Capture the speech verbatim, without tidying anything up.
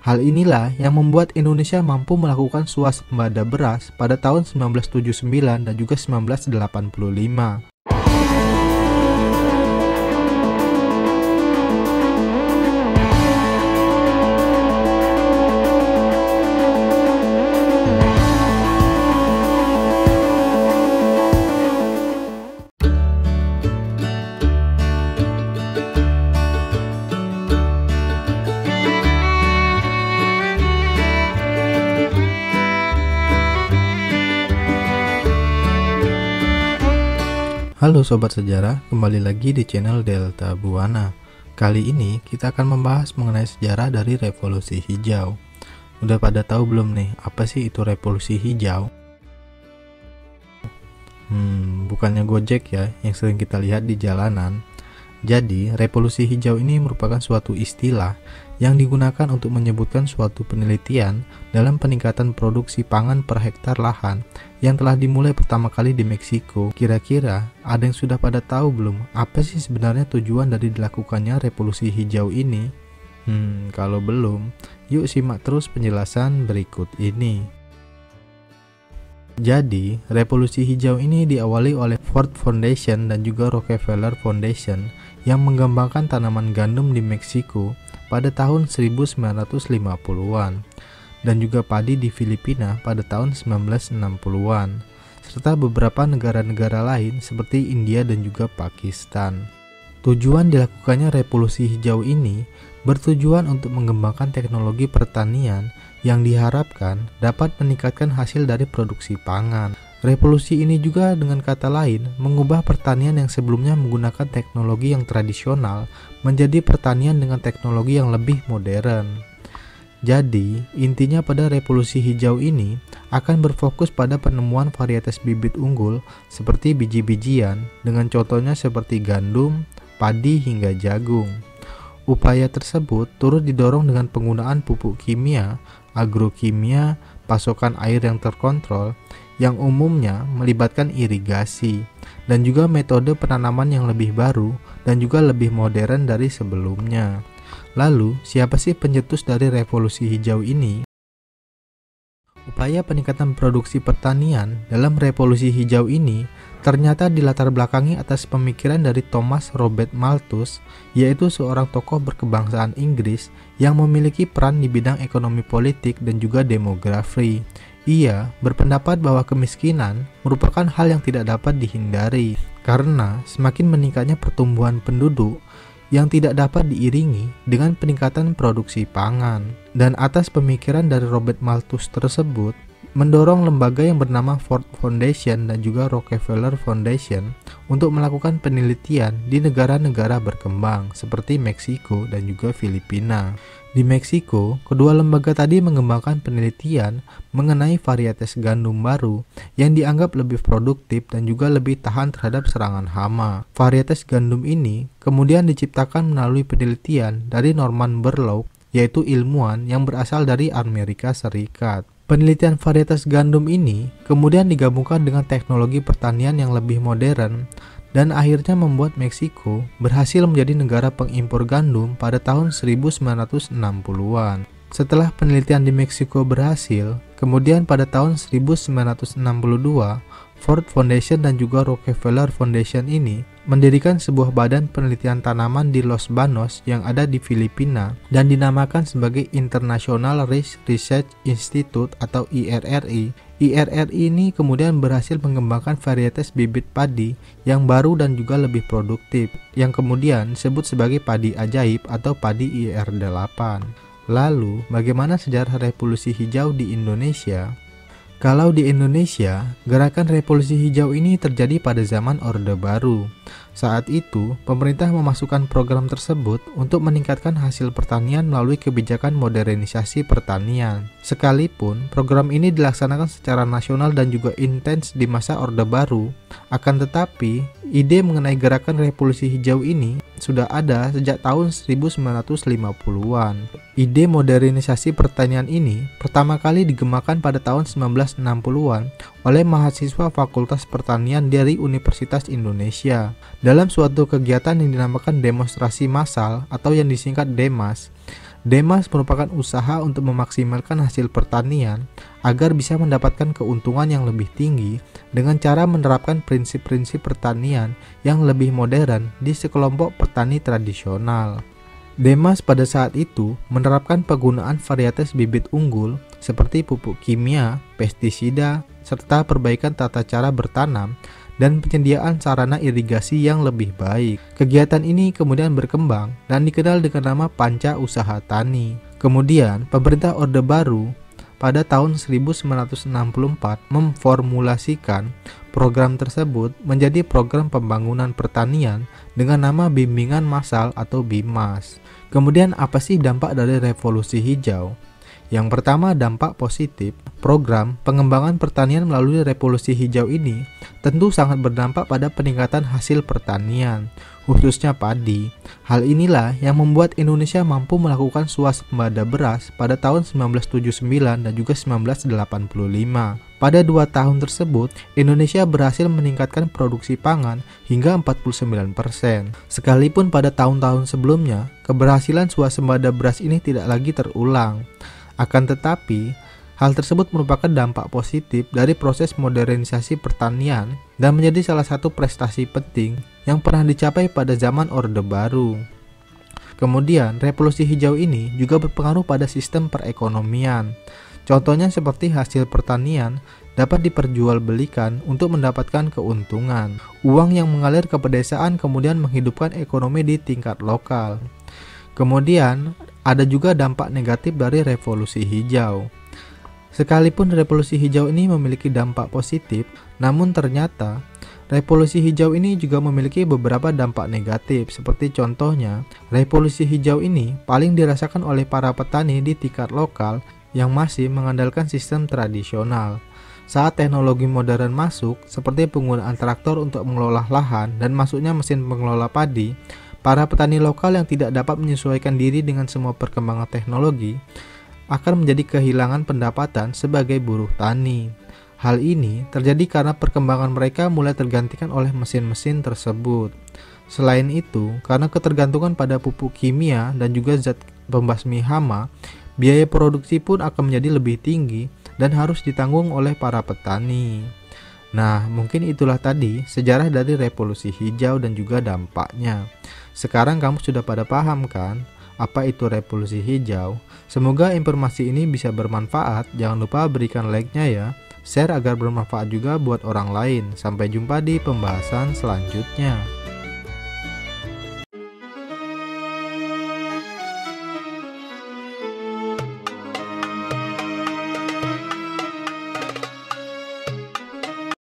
Hal inilah yang membuat Indonesia mampu melakukan swasembada beras pada tahun seribu sembilan ratus tujuh puluh sembilan dan juga seribu sembilan ratus delapan puluh lima. Halo Sobat Sejarah, kembali lagi di channel Delta Buana. Kali ini kita akan membahas mengenai sejarah dari Revolusi Hijau. Udah pada tahu belum nih, apa sih itu Revolusi Hijau? Hmm, bukannya Gojek ya, yang sering kita lihat di jalanan. Jadi, Revolusi Hijau ini merupakan suatu istilah yang digunakan untuk menyebutkan suatu penelitian dalam peningkatan produksi pangan per hektar lahan yang telah dimulai pertama kali di Meksiko. Kira-kira ada yang sudah pada tahu belum apa sih sebenarnya tujuan dari dilakukannya Revolusi Hijau ini? Hmm, kalau belum, yuk simak terus penjelasan berikut ini. Jadi, Revolusi Hijau ini diawali oleh Ford Foundation dan juga Rockefeller Foundation yang mengembangkan tanaman gandum di Meksiko pada tahun seribu sembilan ratus lima puluhan dan juga padi di Filipina pada tahun seribu sembilan ratus enam puluhan serta beberapa negara-negara lain seperti India dan juga Pakistan. Tujuan dilakukannya Revolusi Hijau ini bertujuan untuk mengembangkan teknologi pertanian yang diharapkan dapat meningkatkan hasil dari produksi pangan. Revolusi ini juga dengan kata lain mengubah pertanian yang sebelumnya menggunakan teknologi yang tradisional menjadi pertanian dengan teknologi yang lebih modern. Jadi, intinya pada Revolusi Hijau ini akan berfokus pada penemuan varietas bibit unggul seperti biji-bijian dengan contohnya seperti gandum, padi hingga jagung. Upaya tersebut turut didorong dengan penggunaan pupuk kimia, agrokimia, pasokan air yang terkontrol yang umumnya melibatkan irigasi, dan juga metode penanaman yang lebih baru dan juga lebih modern dari sebelumnya. Lalu, siapa sih pencetus dari Revolusi Hijau ini? Upaya peningkatan produksi pertanian dalam Revolusi Hijau ini ternyata dilatar belakangi atas pemikiran dari Thomas Robert Malthus, yaitu seorang tokoh berkebangsaan Inggris yang memiliki peran di bidang ekonomi politik dan juga demografi. Ia berpendapat bahwa kemiskinan merupakan hal yang tidak dapat dihindari karena semakin meningkatnya pertumbuhan penduduk yang tidak dapat diiringi dengan peningkatan produksi pangan. Dan atas pemikiran dari Robert Malthus tersebut, mendorong lembaga yang bernama Ford Foundation dan juga Rockefeller Foundation untuk melakukan penelitian di negara-negara berkembang seperti Meksiko dan juga Filipina. Di Meksiko, kedua lembaga tadi mengembangkan penelitian mengenai varietas gandum baru yang dianggap lebih produktif dan juga lebih tahan terhadap serangan hama. Varietas gandum ini kemudian diciptakan melalui penelitian dari Norman Borlaug, yaitu ilmuwan yang berasal dari Amerika Serikat. Penelitian varietas gandum ini kemudian digabungkan dengan teknologi pertanian yang lebih modern dan akhirnya membuat Meksiko berhasil menjadi negara pengimpor gandum pada tahun seribu sembilan ratus enam puluhan. Setelah penelitian di Meksiko berhasil, kemudian pada tahun seribu sembilan ratus enam puluh dua, Ford Foundation dan juga Rockefeller Foundation ini mendirikan sebuah badan penelitian tanaman di Los Banos yang ada di Filipina dan dinamakan sebagai International Rice Research Institute atau I R R I. I R R I ini kemudian berhasil mengembangkan varietas bibit padi yang baru dan juga lebih produktif, yang kemudian disebut sebagai padi ajaib atau padi I R delapan. Lalu, bagaimana sejarah Revolusi Hijau di Indonesia? Kalau di Indonesia, gerakan Revolusi Hijau ini terjadi pada zaman Orde Baru. Saat itu, pemerintah memasukkan program tersebut untuk meningkatkan hasil pertanian melalui kebijakan modernisasi pertanian. Sekalipun program ini dilaksanakan secara nasional dan juga intens di masa Orde Baru, akan tetapi ide mengenai gerakan Revolusi Hijau ini sudah ada sejak tahun seribu sembilan ratus lima puluhan. Ide modernisasi pertanian ini pertama kali digemakan pada tahun seribu sembilan ratus enam puluhan oleh mahasiswa Fakultas Pertanian dari Universitas Indonesia dalam suatu kegiatan yang dinamakan demonstrasi massal atau yang disingkat DEMAS. Demas merupakan usaha untuk memaksimalkan hasil pertanian agar bisa mendapatkan keuntungan yang lebih tinggi dengan cara menerapkan prinsip-prinsip pertanian yang lebih modern di sekelompok petani tradisional. Demas pada saat itu menerapkan penggunaan varietas bibit unggul seperti pupuk kimia, pestisida, serta perbaikan tata cara bertanam dan penyediaan sarana irigasi yang lebih baik. Kegiatan ini kemudian berkembang dan dikenal dengan nama Panca Usaha Tani. Kemudian, pemerintah Orde Baru pada tahun seribu sembilan ratus enam puluh empat memformulasikan program tersebut menjadi program pembangunan pertanian dengan nama Bimbingan Massal atau BIMAS. Kemudian apa sih dampak dari revolusi hijau? Yang pertama, dampak positif. Program pengembangan pertanian melalui revolusi hijau ini tentu sangat berdampak pada peningkatan hasil pertanian, khususnya padi. Hal inilah yang membuat Indonesia mampu melakukan swasembada beras pada tahun seribu sembilan ratus tujuh puluh sembilan dan juga seribu sembilan ratus delapan puluh lima. Pada dua tahun tersebut, Indonesia berhasil meningkatkan produksi pangan hingga empat puluh sembilan persen. Sekalipun pada tahun-tahun sebelumnya, keberhasilan swasembada beras ini tidak lagi terulang. Akan tetapi, hal tersebut merupakan dampak positif dari proses modernisasi pertanian dan menjadi salah satu prestasi penting yang pernah dicapai pada zaman Orde Baru. Kemudian, revolusi hijau ini juga berpengaruh pada sistem perekonomian. Contohnya seperti hasil pertanian dapat diperjualbelikan untuk mendapatkan keuntungan. Uang yang mengalir ke pedesaan kemudian menghidupkan ekonomi di tingkat lokal. Kemudian, ada juga dampak negatif dari revolusi hijau. Sekalipun revolusi hijau ini memiliki dampak positif, namun ternyata revolusi hijau ini juga memiliki beberapa dampak negatif. Seperti contohnya, revolusi hijau ini paling dirasakan oleh para petani di tingkat lokal yang masih mengandalkan sistem tradisional. Saat teknologi modern masuk, seperti penggunaan traktor untuk mengelola lahan dan masuknya mesin pengelola padi, para petani lokal yang tidak dapat menyesuaikan diri dengan semua perkembangan teknologi akan menjadi kehilangan pendapatan sebagai buruh tani. Hal ini terjadi karena perkembangan mereka mulai tergantikan oleh mesin-mesin tersebut. Selain itu, karena ketergantungan pada pupuk kimia dan juga zat pembasmi hama, biaya produksi pun akan menjadi lebih tinggi dan harus ditanggung oleh para petani. Nah, mungkin itulah tadi sejarah dari revolusi hijau dan juga dampaknya. Sekarang kamu sudah pada paham kan apa itu revolusi hijau? Semoga informasi ini bisa bermanfaat. Jangan lupa berikan like-nya ya. Share agar bermanfaat juga buat orang lain. Sampai jumpa di pembahasan selanjutnya.